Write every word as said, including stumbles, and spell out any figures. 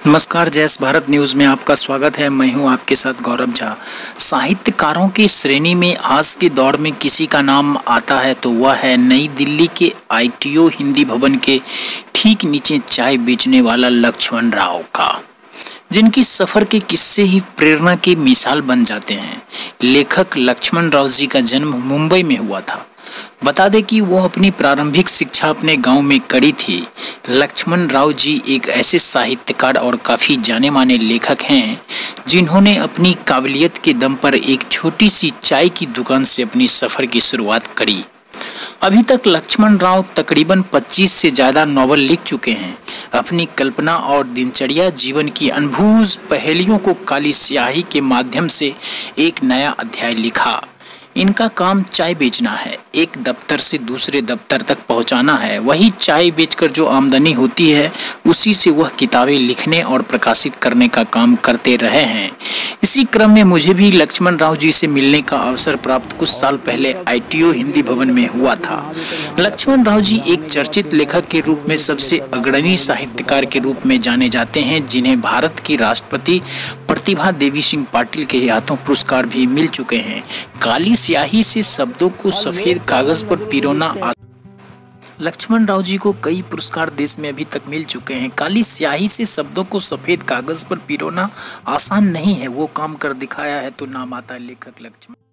नमस्कार, जैस भारत न्यूज़ में आपका स्वागत है। मैं हूं आपके साथ गौरव झा। साहित्यकारों की श्रेणी में आज के दौर में किसी का नाम आता है तो वह है नई दिल्ली के आईटीओ हिंदी भवन के ठीक नीचे चाय बेचने वाला लक्ष्मण राव का, जिनकी सफ़र के किस्से ही प्रेरणा की मिसाल बन जाते हैं। लेखक लक्ष्मण राव जी का जन्म मुंबई में हुआ था। बता दें कि वो अपनी प्रारंभिक शिक्षा अपने गांव में करी थी। लक्ष्मण राव जी एक ऐसे साहित्यकार और काफ़ी जाने माने लेखक हैं जिन्होंने अपनी काबिलियत के दम पर एक छोटी सी चाय की दुकान से अपनी सफ़र की शुरुआत करी। अभी तक लक्ष्मण राव तकरीबन पच्चीस से ज़्यादा नॉवल लिख चुके हैं। अपनी कल्पना और दिनचर्या जीवन की अनबूझ पहेलियों को काली स्याही के माध्यम से एक नया अध्याय लिखा। इनका काम चाय बेचना है, एक दफ्तर से दूसरे दफ्तर तक पहुंचाना है। वही चाय बेचकर जो आमदनी होती है उसी से वह किताबें लिखने और प्रकाशित करने का काम करते रहे हैं। इसी क्रम में मुझे भी लक्ष्मण राव जी से मिलने का अवसर प्राप्त कुछ साल पहले आईटीओ हिंदी भवन में हुआ था। लक्ष्मण राव जी एक चर्चित लेखक के रूप में सबसे अग्रणी साहित्यकार के रूप में जाने जाते हैं, जिन्हें भारत की राष्ट्रपति प्रतिभा देवी सिंह पाटिल के हाथों पुरस्कार भी मिल चुके हैं। काली स्याही से शब्दों को सफेद कागज पर पिरोना। लक्ष्मण राव जी को कई पुरस्कार देश में अभी तक मिल चुके हैं। काली स्याही से शब्दों को सफेद कागज पर पिरोना आसान नहीं है, वो काम कर दिखाया है तो नाम आता है लेखक लक्ष्मण।